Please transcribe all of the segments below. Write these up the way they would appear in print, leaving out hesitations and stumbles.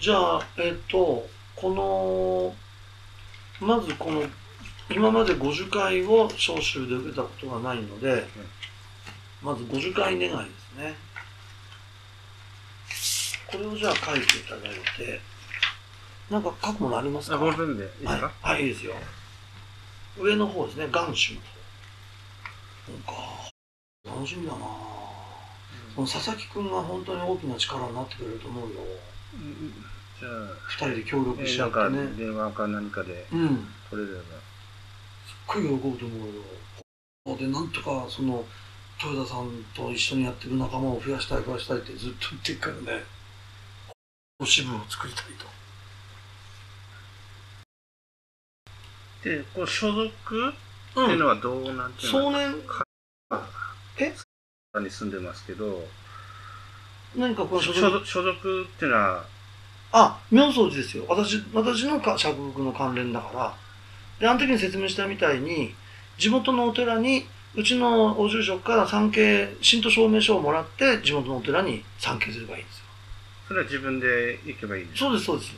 じゃあ、まずこの、今まで50回を召集で受けたことがないので、まず50回願いですね。これをじゃあ書いていただいて、なんか書くものありますか？ ボールペンでいいですか？ はい、いいですよ。上の方ですね、願書の方。なんか、楽しみだなぁ。この佐々木くんが本当に大きな力になってくれると思うよ。 じゃあ、 二人で協力し合ってね。 なんか電話か何かで取れれば。 すっごい喜ぶと思うよ。で、なんとかその豊田さんと一緒にやってる仲間を増やしたいってずっと言ってるからね。支部を作りたいと。 で、こう所属っていうのはどうなんていうの？ 少年に住んでますけど、 何かこの所属っていうのは、 妙宗寺ですよ。私の釈福の関連だから。で、あの時に説明したみたいに、地元のお寺に、うちのお住職から信徒証明書をもらって、地元のお寺に参詣すればいいんですよ。 それは自分で行けばいいんですか？ そうです。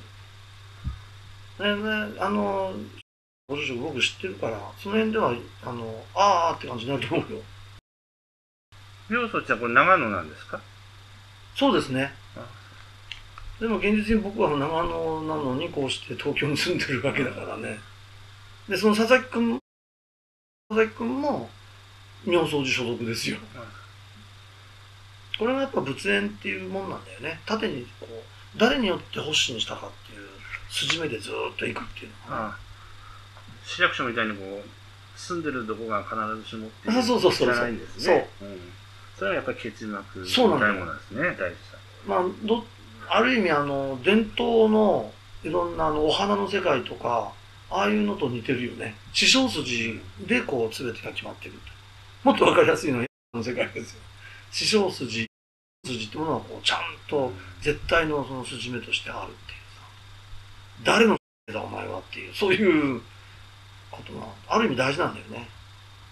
ご住職僕知ってるから、その辺では、って感じになると思うよ。 妙宗寺はこれ長野なんですか？ そうですね。でも現実に僕は長野なのにこうして東京に住んでるわけだからね。で、その佐々木くんも妙宗寺所属ですよ。これがやっぱ仏縁っていうもんなんだよね。縦にこう、誰によって発信したかっていう筋目でずーっと行くっていうのが、ね。 市役所みたいにこう、住んでるとこが必ずしもっていうそう知らないんですね。それはやっぱり結膜みたいなものなんですね、大事さ。 ある意味伝統のいろんなお花の世界とか、ああいうのと似てるよね。師匠筋でこう全てが決まってる。もっとわかりやすいのはの世界ですよ。師匠筋ってものはこうちゃんと絶対のその筋目としてあるっていうさ。誰のだお前はっていう、そういうことがある意味大事なんだよね。